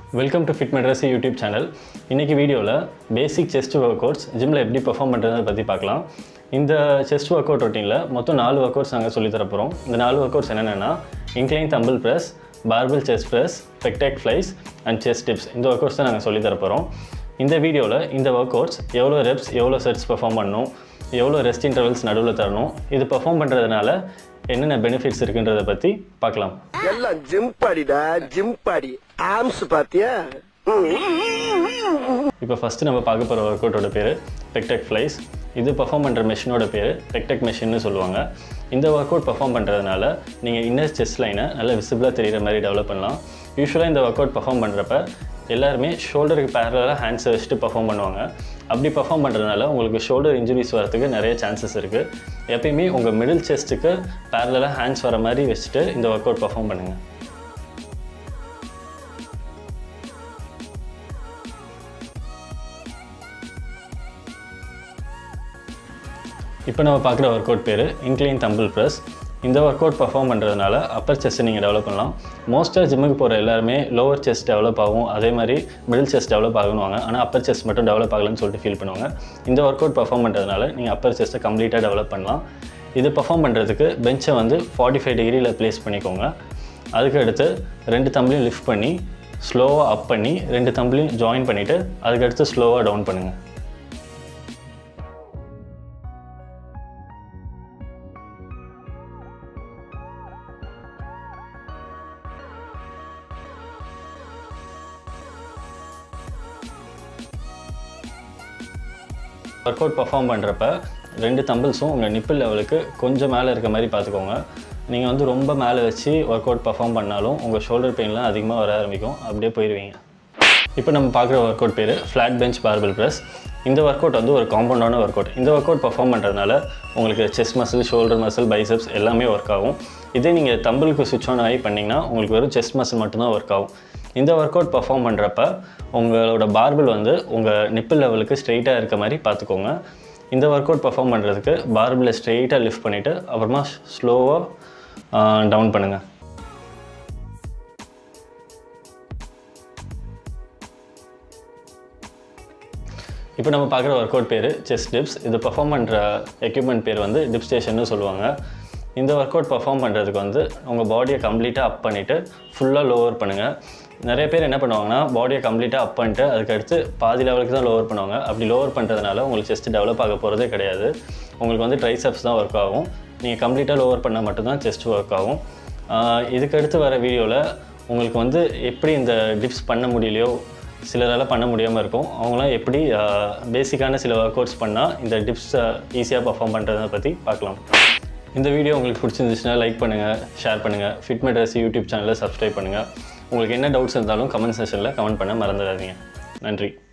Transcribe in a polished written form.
Welcome to fit Madrasi YouTube channel. இன்றைக்கி வீடியோவில் பேசிக் chest work outs ஜிம்மில் எப்படி பெர்ஃபார்ம் பண்ணுறதை பற்றி பார்க்கலாம். இந்த செஸ்ட் ஒர்க் அவுட் ரொட்டீனில் மொத்தம் 4 ஒர்க் அவுட்ஸ் நாங்கள் சொல்லித்தர போகிறோம். இந்த 4 ஒர்க் அவுட்ஸ் என்னென்னா incline dumbbell press, barbell chest press, pec deck flies and chest dips. இந்த ஒர்க் அவுட்ஸ் தான் நாங்கள் சொல்லித்தர போகிறோம். இந்த வீடியோவில் இந்த ஒர்க் அவுட்ஸ் எவ்வளோ ரெப்ஸ், எவ்வளோ செட்ஸ் பெர்ஃபார்ம் பண்ணணும், எவ்வளோ ரெஸ்ட் இன்டர்வல்ஸ் நடுவில் தரணும், இது பெர்ஃபார்ம் பண்ணுறதுனால என்னென்ன பெனிஃபிட்ஸ் இருக்குன்றதை பற்றி பார்க்கலாம். எல்லாம் ஜிம் பாடிடா, ஜிம் பாடி ஆம்ஸ் பாத்தியா? இப்போ ஃபஸ்ட்டு நம்ம பார்க்க போகிற ஒர்க் அவுட்டோட பேர் பெக்டெக் ஃப்ளைஸ். இது பெர்ஃபார்ம் பண்ணுற மெஷினோட பேர் பெக்டெக் மெஷின்னு சொல்லுவாங்க. இந்த ஒர்க் அவுட் பெர்ஃபார்ம் பண்ணுறதுனால நீங்கள் இன்னர் செஸ்ட் லைனை நல்லா விசிபிளாக தெரிகிற மாதிரி டெவலப் பண்ணலாம். யூஸ்வலாக இந்த ஒர்க் அவுட் பெர்ஃபார்ம் பண்ணுறப்ப எல்லாருமே ஷோல்டருக்கு பேரலாக ஹேண்ட்ஸை வச்சுட்டு பெர்ஃபார்ம் பண்ணுவாங்க. அப்படி பெர்ஃபார்ம் பண்ணுறதுனால உங்களுக்கு ஷோல்டர் இன்ஜுரிஸ் வரதுக்கு நிறைய சான்சஸ் இருக்குது. எப்பயுமே உங்கள் மிடில் செஸ்ட்டுக்கு பேரலாக ஹேண்ட்ஸ் வர மாதிரி வச்சுட்டு இந்த ஒர்க் அவுட் பெர்ஃபார்ம் பண்ணுங்கள். இப்போ நம்ம பார்க்குற ஒர்க் அவுட் பேர் இன்க்ளைன் தம்பிள் ப்ரெஸ். இந்த ஒர்க் அவுட் பெர்ஃபார்ம் பண்ணுறதுனால அப்பர் செஸ்ட்டை நீங்கள் டெவலப் பண்ணலாம். மோஸ்ட்டாக ஜிம்முக்கு போகிற எல்லாருமே லோவர் செஸ்ட் டெவலப் ஆகும், அதே மாதிரி மிடில் செஸ்ட் டெவலப் ஆகணுவாங்க. ஆனால் அப்பர் செஸ்ட் மட்டும் டெவலப் ஆகலன்னு சொல்லிட்டு ஃபீல் பண்ணுவாங்க. இந்த ஒர்க் அவுட் பெர்ஃபார்ம் பண்ணுறதுனால நீங்கள் அப்பர் செஸ்ட்டை கம்ப்ளீட்டாக டெவலப் பண்ணலாம். இது பெர்ஃபார்ம் பண்ணுறதுக்கு பெஞ்சை வந்து 45 டிகிரியில் ப்ளேஸ் பண்ணிக்கோங்க. அதுக்கு அடுத்து 2 தம்பிளையும் லிஃப்ட் பண்ணி ஸ்லோவாக அப் பண்ணி 2 தம்பிளையும் ஜாயின் பண்ணிவிட்டு அதுக்கடுத்து ஸ்லோவாக டவுன் பண்ணுங்கள். ஒர்க் அவுட் பெர்ஃபார்ம் பண்ணுறப்ப 2 தம்பிள்ஸும் உங்கள் நிப்பிள் லெவலுக்கு கொஞ்சம் மேலே இருக்க மாதிரி பார்த்துக்கோங்க. நீங்கள் வந்து ரொம்ப மேலே வச்சு ஒர்க் அவுட் பெர்ஃபார்ம் பண்ணாலும் உங்கள் ஷோல்டர் பெயின்லாம் அதிகமாக வர ஆரம்பிக்கும், அப்படியே போயிடுவீங்க. இப்போ நம்ம பார்க்குற ஒர்க் அவுட் பேர் ஃப்ளாட் பெஞ்ச் பார்பல் ப்ரெஸ். இந்த ஒர்க் அவுட் வந்து ஒரு காம்பவுண்டான ஒர்க் அவுட். இந்த ஒர்க் அவுட் பெர்ஃபார்ம் பண்ணுறதுனால உங்களுக்கு chest muscle, shoulder muscle, biceps எல்லாமே ஒர்க் ஆகும். இதே நீங்கள் தம்பிளுக்கு சுவிட்ச் ஆன் ஆகி பண்ணிங்கன்னா உங்களுக்கு வெறும் செஸ்ட் மசில் மட்டும்தான் ஒர்க் ஆகும். இந்த ஒர்க் அவுட் பெர்ஃபார்ம் பண்ணுறப்ப உங்களோட பார்பல் வந்து உங்கள் நிப்பிள் லெவலுக்கு ஸ்ட்ரெயிட்டாக இருக்க மாதிரி பார்த்துக்கோங்க. இந்த ஒர்க் அவுட் பெர்ஃபார்ம் பண்ணுறதுக்கு பார்பலை ஸ்ட்ரெயிட்டாக லிஃப்ட் பண்ணிவிட்டு அப்புறமா ஸ்லோவாக டவுன் பண்ணுங்கள். இப்போ நம்ம பார்க்குற ஒர்க் அவுட் பேர் செஸ்ட் டிப்ஸ். இது பெர்ஃபார்ம் பண்ணுற எக்யூப்மெண்ட் பேர் வந்து டிப் ஸ்டேஷன்னு சொல்லுவாங்க. இந்த ஒர்க் அவுட் பெர்ஃபார்ம் பண்ணுறதுக்கு வந்து உங்கள் பாடியை கம்ப்ளீட்டாக அப் பண்ணிவிட்டு ஃபுல்லாக லோவர் பண்ணுங்கள். நிறைய பேர் என்ன பண்ணுவாங்கன்னா பாடியை கம்ப்ளீட்டாக அப் பண்ணிட்டு அதுக்கடுத்து பாதி லெவலுக்கு தான் லோவர் பண்ணுவாங்க. அப்படி லோவர் பண்ணுறதுனால உங்களுக்கு செஸ்ட் டெவலப் ஆக போகிறதே கிடையாது. உங்களுக்கு வந்து ட்ரைசெப்ஸ் தான் ஒர்க் ஆகும். நீங்கள் கம்ப்ளீட்டாக லோவர் பண்ணால் மட்டும்தான் செஸ்ட் ஒர்க் ஆகும். இதுக்கடுத்து வர வீடியோவில் உங்களுக்கு வந்து எப்படி இந்த டிப்ஸ் பண்ண முடியலையோ, சிலரால் பண்ண முடியாமல் இருக்கும், அவங்களாம் எப்படி பேசிக்கான சில ஒர்க் அவுட்ஸ் பண்ணால் இந்த டிப்ஸை ஈஸியாக பர்ஃபார்ம் பண்ணுறதை பற்றி பார்க்கலாம். இந்த வீடியோ உங்களுக்கு பிடிச்சிருந்துச்சுன்னா லைக் பண்ணுங்கள், ஷேர் பண்ணுங்கள், ஃபிட் மெட்ராசி யூடியூப் சேனலை சப்ஸ்கிரைப் பண்ணுங்கள். உங்களுக்கு என்ன டவுட்ஸ் இருந்தாலும் கமெண்ட் செக்ஷனில் கமெண்ட் பண்ண மறந்துடாதீங்க. நன்றி.